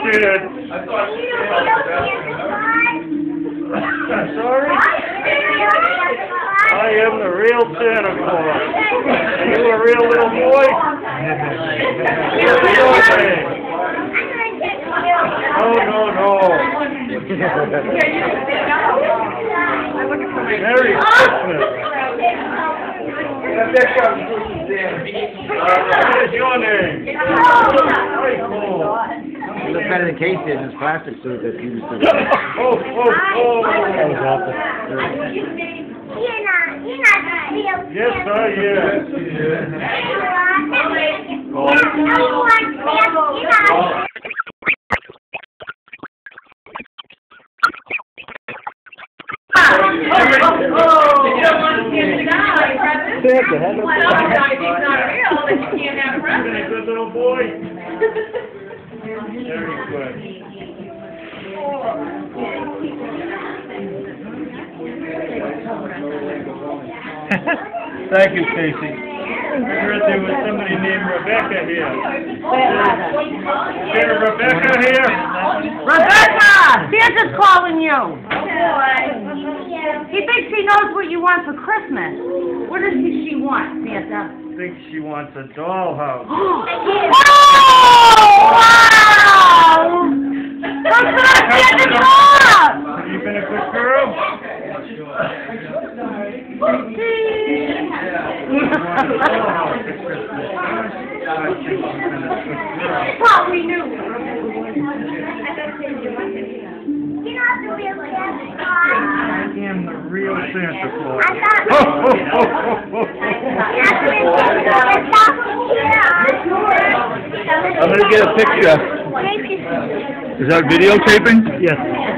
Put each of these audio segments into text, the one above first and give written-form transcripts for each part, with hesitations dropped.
kid. Sorry? I am the real Santa Claus. Are you a real little boy? What's your name? No. Merry Christmas. What is your name? Very cool. He looks better than Casey in his plastic suit that he used to wear. That was awesome. Yes, I am. Santa, have a good little boy. Very good. Thank you, Casey. I heard there was somebody named Rebecca here. Is there a Rebecca here? Rebecca! Santa's calling you. He thinks he knows what you want for Christmas. What does she want, Santa? I think she wants a dollhouse. Oh, wow! That's not Santa Claus! Have you been a good girl? Probably knew. I am the real Santa Claus. I'm going to get a picture. Is that videotaping? Yes.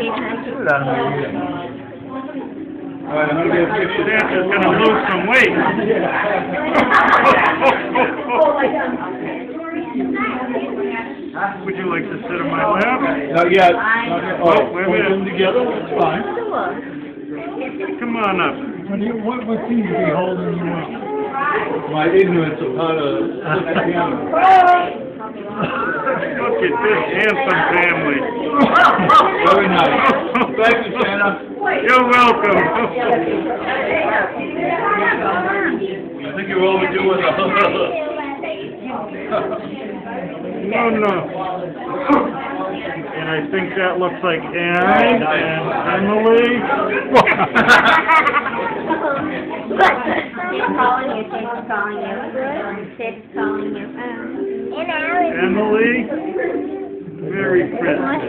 All right, I'm going to get a picture. Santa's going to lose some weight. Would you like to sit on my lap? Not yet. Oh, wait a minute. Put them together? That's fine. Come on up. What seems to be holding you up? My ignorance of how to piano. Look at this handsome family. Very nice. Thank you, Santa. You're welcome. I think you're overdoing it. No. And I think that looks like Aaron and Emily. Emily. Merry Christmas.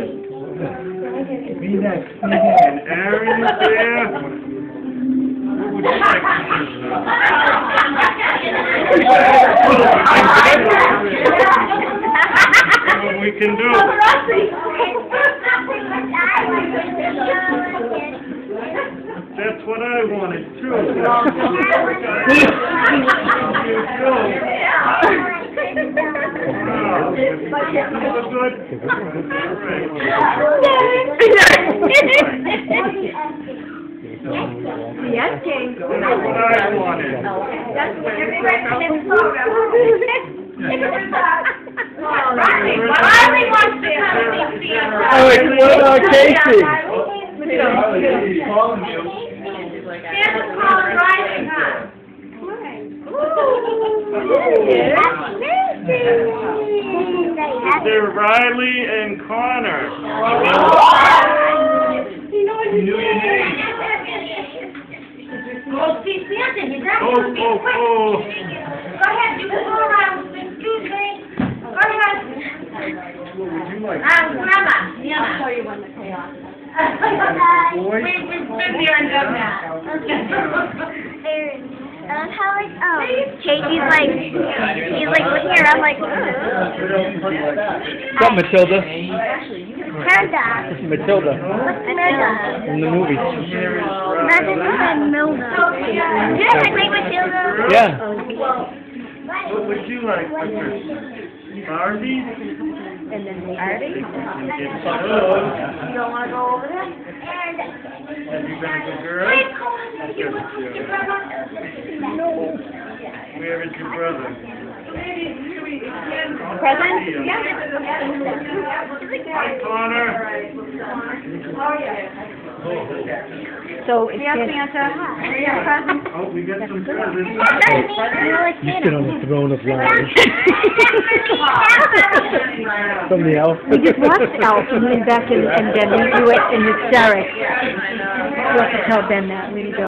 And Aaron is there. What would you like what we can do. That's what I wanted too. Good. Yes, King. That's what I wanted. Riley wants to come see Santa. Oh, what about Casey? He's calling you. Santa's calling Riley, huh? They're Riley and Connor. He knew your name. Go see Santa. He's not going to be quick. Go ahead, you can go around. Excuse me. Go ahead. What would you like? Grandma. Yeah, I'll show you when to pay off. We're busier and done now. How Casey's like, he's like looking around like, What's up, Matilda? Matilda. This is Matilda Matilda. in the movie. That's Matilda. Yeah, I like Matilda. Yeah. What would you like for Christmas? Barbie? And then Artie? You don't want to go over there? Have you been a good girl? Where is your brother? present? Hi, Connor. So it's Santa. Oh, we got some presents. You sit on the throne of flowers. From the elf. We just watched Elf and went back and then we do it in hysterics. You have to tell Ben that. We need to